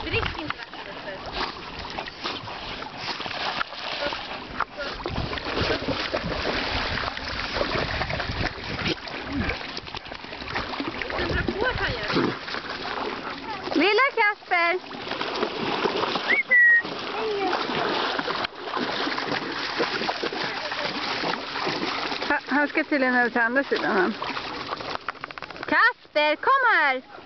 Tryck inte vattnet. Lilla Kasper! Han ska tydligen över till andra sidan. Kasper, kom här!